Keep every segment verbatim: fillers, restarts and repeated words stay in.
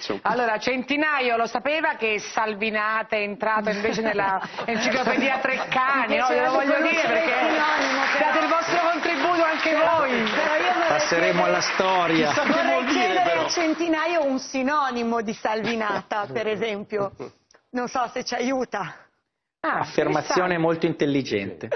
insomma. Allora, Centinaio lo sapeva che Salvinate è entrato invece nella enciclopedia Treccani, no? Glielo voglio dire perché date il vostro contributo anche voi. Passeremo alla storia. Vorrei chiedere a Centinaio un sinonimo di Salvinata, per esempio. Non so se ci aiuta. Ah, Affermazione molto intelligente.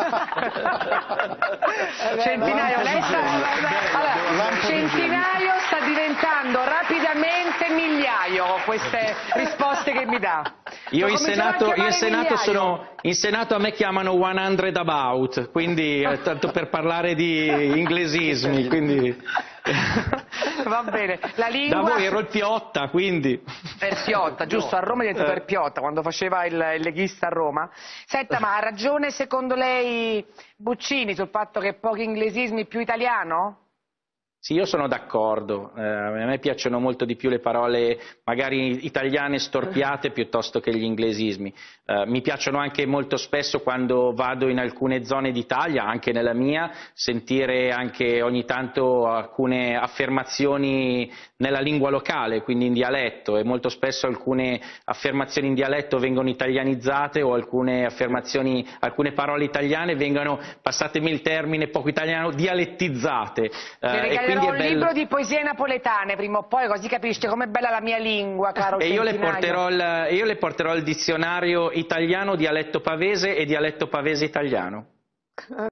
Centinaio, lei sta... allora, Centinaio sta diventando rapidamente Migliaio con queste risposte che mi dà. Io Lo in comincerò a Senato, io in chiamare Senato Migliaio. sono in Senato a me chiamano hundred about, quindi eh, tanto per parlare di inglesismi, quindi Va bene, la da lingua... voi ero il Piotta, quindi Per Piotta, giusto, a Roma è diventato per Piotta quando faceva il, il leghista a Roma. Senta, ma ha ragione secondo lei Buccini sul fatto che pochi inglesismi più italiano? sì, io sono d'accordo, eh, a me piacciono molto di più le parole magari italiane storpiate piuttosto che gli inglesismi. Eh, mi piacciono anche molto spesso quando vado in alcune zone d'Italia, anche nella mia, sentire anche ogni tanto alcune affermazioni nella lingua locale, quindi in dialetto, e molto spesso alcune affermazioni in dialetto vengono italianizzate o alcune affermazioni, alcune parole italiane vengono, passatemi il termine poco italiano, dialettizzate. Eh, Ho un libro di poesie napoletane prima o poi, così capisce com'è bella la mia lingua, caro e io le, Centinaio. porterò il, io le porterò il dizionario italiano dialetto pavese e dialetto pavese italiano.